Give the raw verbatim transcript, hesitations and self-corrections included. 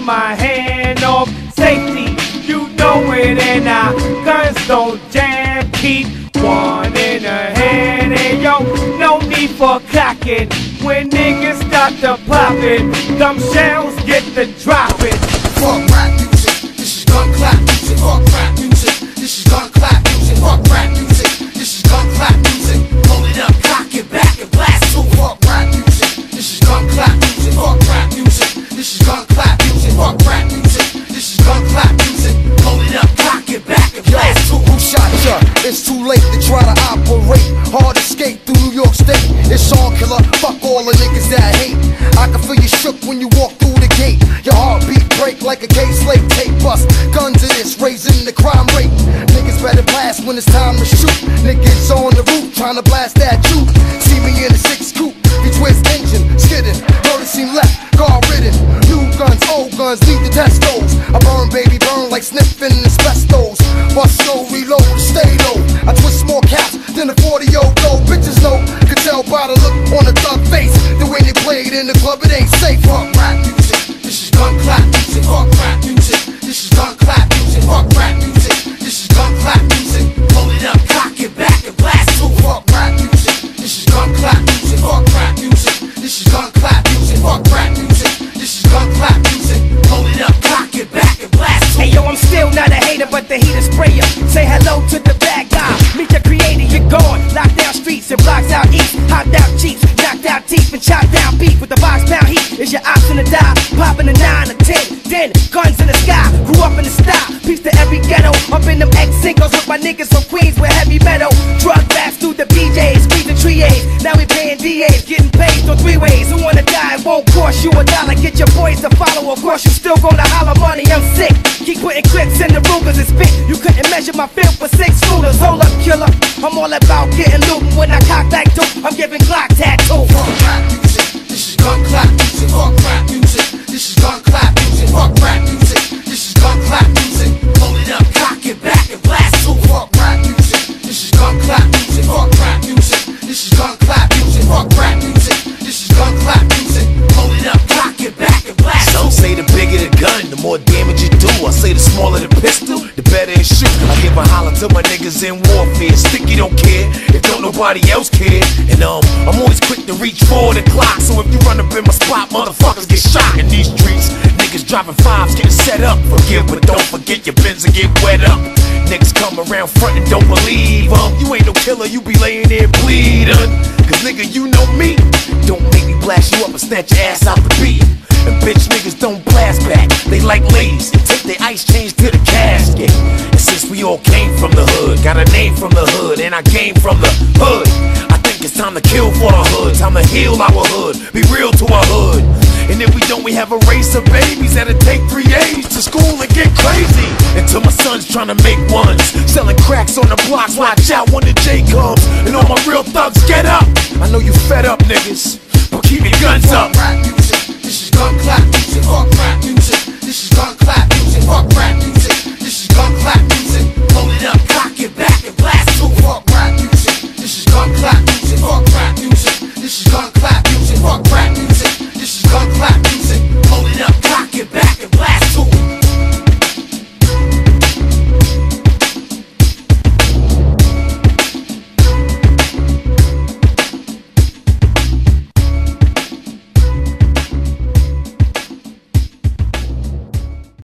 my hand off safety. You know it, and our guns don't jam. Keep one in the hand, and yo, no need for cocking. When niggas start to poppin', them shells get to dropping. Fuck rap music, this is gun clap music. Fuck rap music, this is gun clap music. Fuck rap music, this is gun clap music. Hold it up, cock it back and blast too. Fuck rap music, this is gun clap music. Fuck rap music, this is gun clap music. Fuck rap music, this is gun clap music. Hold it up, cock it back and blast too. Who shot ya? It's too late to try to operate. Hard escape through New York State. It's all killer, fuck all the niggas that hate. I can feel you shook when you walk through the gate. Your heartbeat break like a K-Slate tape bust. Guns in this, raising the crime rate. Niggas better blast when it's time to shoot. Niggas on the roof trying to blast that juke. See me in a six coupe, you twist engine, skidding. Noticing left, guard ridden. New guns, old guns, need to test those. I burn, baby, burn like sniffing asbestos. Bust slow, reload, stay low. I twist more caps than a forty-year-old go. Bitches know, could tell by the look on the thug face. The way they play it in the club, it ain't safe. Fuck rap music, this is gun clap music. Fuck rap music, this is gun clap music. Fuck rap music, this is gun clap music. Hold it up, cock it back and blast too. Fuck rap music, this is gun clap music. Fuck rap music, this is gun clap music. Fuck rap music, this is gun clap music. Hold it up, cock it back and blast too. Hey yo, I'm still not a hater, but the heat is sprayer. Say hello to the bad guy, meet the creator, you're gone. Lock down streets and blocks out east. Hot down cheeks, knocked out teeth and chopped down beef. With the box down heat, is your option to die. Popping a nine or ten, then guns in the sky. Grew up in the style, peace to every ghetto. Up in them X-singles with my niggas from Queens with heavy metal. Drug raps through the B Js, squeezing three A's. Now we paying D As, getting paid on three ways. Who wanna die, it won't cost you a dollar. Get your boys to follow, of course you still gonna holler money. I'm sick, keep putting clips in the Rugers and spit. You couldn't measure my feel for six schoolers. Hold up, killer, I'm all about getting loot. When I cock like dope, I'm giving Glock tattoo. Fuck rap music, this is gun clap music. Fuck rap music, this is gun clap music. Fuck rap music, this is gun clap music. Hold it up, cock it back and blast too. Fuck rap music, this is gun clap music. Fuck rap music, this is gun clap music. Fuck rap music, this is gun clap music. Hold it up, cock it back and blast too. Some say the bigger the gun, the more damage you do. I say the smaller the pistol, the better it shoot. I give a holler to my niggas in warfare. Sticky don't care if don't nobody else care. And um, I'm always quick to reach for the clock. So if you run up in my spot, motherfuckers get shot in these streets. Niggas driving fives, getting set up. Forgive, but don't forget your Benz and get wet up. Niggas come around front and don't believe um, you ain't no killer, you be laying there bleeding. Cause nigga, you know me. Don't make me blast you up and snatch your ass out the beat. And bitch niggas don't blast back, they like ladies and take their ice chains to the casket. And since we all came from the hood, got a name from the hood, and I came from the hood, I think it's time to kill for the hood, time to heal our hood, be real to our hood. And if we don't, we have a race of babies that'll take three A's to school and get crazy. Until my son's trying to make ones, selling cracks on the blocks, watch out when the J comes. And all my real thugs, get up. I know you fed up niggas, but keep your guns up. Fuck rap music, this is gun clap music. Fuck rap music, this is gun clap music. Fuck rap